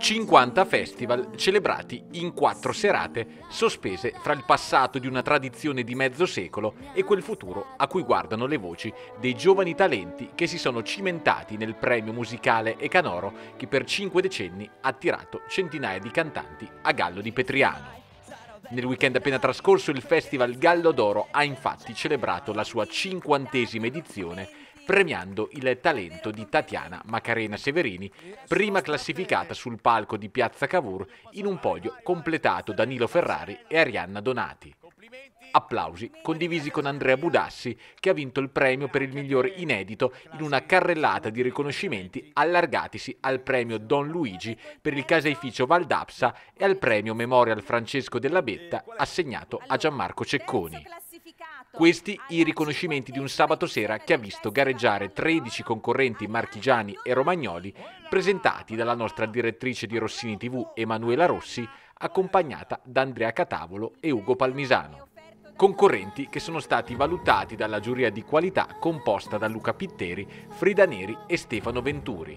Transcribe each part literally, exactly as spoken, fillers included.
cinquanta festival celebrati in quattro serate, sospese fra il passato di una tradizione di mezzo secolo e quel futuro a cui guardano le voci dei giovani talenti che si sono cimentati nel premio musicale e canoro che per cinque decenni ha attirato centinaia di cantanti a Gallo di Petriano. Nel weekend appena trascorso il Festival Gallo d'Oro ha infatti celebrato la sua cinquantesima edizione, premiando il talento di Tatiana Macarena Severini, prima classificata sul palco di Piazza Cavour in un podio completato da Nilo Ferrari e Arianna Donati. Applausi condivisi con Andrea Budassi, che ha vinto il premio per il miglior inedito in una carrellata di riconoscimenti allargatisi al premio Don Luigi per il caseificio Val d'Apsa e al premio Memorial Francesco della Betta assegnato a Gianmarco Cecconi. Questi i riconoscimenti di un sabato sera che ha visto gareggiare tredici concorrenti marchigiani e romagnoli, presentati dalla nostra direttrice di Rossini tivù Emanuela Rossi, accompagnata da Andrea Catavolo e Ugo Palmisano. Concorrenti che sono stati valutati dalla giuria di qualità composta da Luca Pitteri, Frida Neri e Stefano Venturi.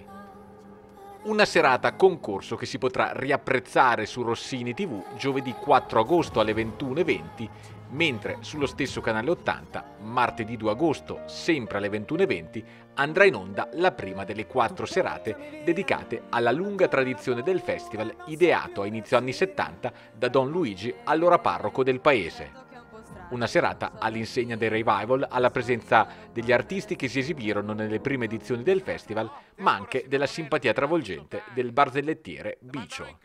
Una serata concorso che si potrà riapprezzare su Rossini tivù giovedì quattro agosto alle ventuno e venti, mentre sullo stesso canale ottanta, martedì due agosto, sempre alle ventuno e venti, andrà in onda la prima delle quattro serate dedicate alla lunga tradizione del festival ideato a inizio anni settanta da Don Luigi, allora parroco del paese. Una serata all'insegna del revival, alla presenza degli artisti che si esibirono nelle prime edizioni del festival, ma anche della simpatia travolgente del barzellettiere Bicio.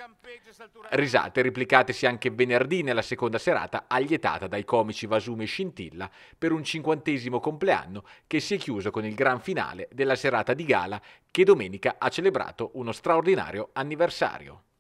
Risate replicatesi anche venerdì nella seconda serata, allietata dai comici Vasumi e Scintilla per un cinquantesimo compleanno che si è chiuso con il gran finale della serata di gala che domenica ha celebrato uno straordinario anniversario.